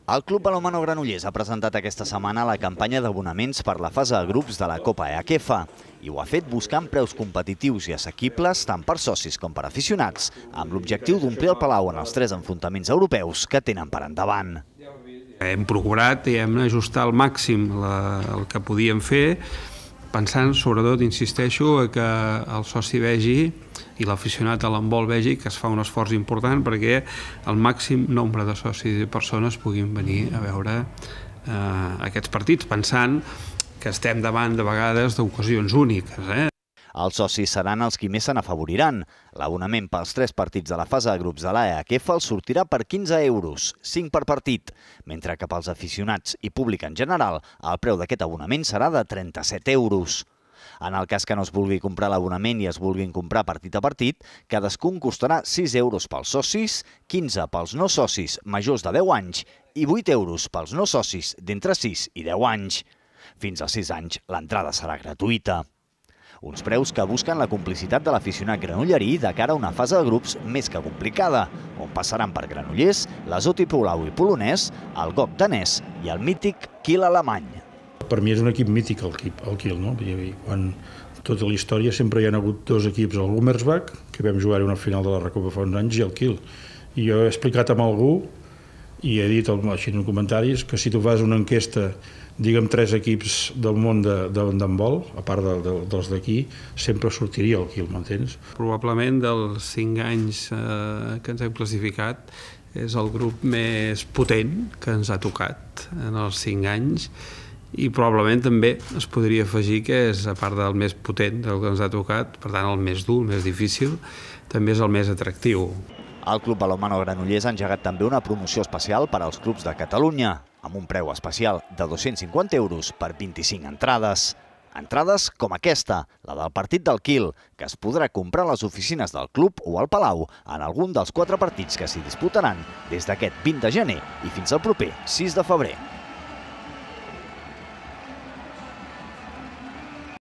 El Club Balonmano Granollers ha presentat aquesta setmana la campanya d'abonaments per la fase de grups de la Copa EHF i ho ha fet buscant preus competitius i assequibles tant per socis com per aficionats, amb l'objectiu d'omplir el Palau en els 3 enfrontaments europeus que tenen per endavant. Hem procurat ajustar al màxim el que podíem fer, pensant, sobretot, insisteixo, que el soci vegi i l'aficionat a l'handbol vegi que es fa un esforç important perquè el màxim nombre de socis i persones puguin venir a veure aquests partits, pensant que estem davant de vegades d'ocasions úniques. Els socis seran els qui més se n'afavoriran. L'abonament pels 3 partits de la fase de grups de l'EHF els sortirà per 15 euros, 5 per partit, mentre que pels aficionats i públic en general el preu d'aquest abonament serà de 37 euros. En el cas que no es vulgui comprar l'abonament i es vulguin comprar partit a partit, cadascun costarà 6 euros pels socis, 15 pels no socis majors de 10 anys i 8 euros pels no socis d'entre 6 i 10 anys. Fins als 6 anys l'entrada serà gratuïta. Uns preus que busquen la complicitat de l'aficionat granollerí de cara a una fase de grups més que complicada, on passaran per Granollers, l'Azot Palau i Polonès, el GOG danès i el mític Kiel alemany. Per mi és un equip mític el Kiel, no? Quan tota la història sempre hi ha hagut 2 equips, el Gummersbach, que vam jugar una final de la Recopa fa uns anys, i el Kiel. I jo he explicat amb algú, i he dit així en comentaris, que si tu fas una enquesta, diguem 3 equips del món d'handbol, a part dels d'aquí, sempre sortiria el Kiel, m'entens? Probablement dels 5 anys que ens hem classificat és el grup més potent que ens ha tocat en els 5 anys i probablement també es podria afegir que és, a part del més potent del que ens ha tocat, per tant el més dur, el més difícil, també és el més atractiu. El Club Balonmano Granollers ha engegat també una promoció especial per als clubs de Catalunya, amb un preu especial de 250 euros per 25 entrades. Entrades com aquesta, la del partit del Kiel, que es podrà comprar a les oficines del club o al Palau en algun dels 4 partits que s'hi disputaran des d'aquest 20 de gener i fins al proper 6 de febrer.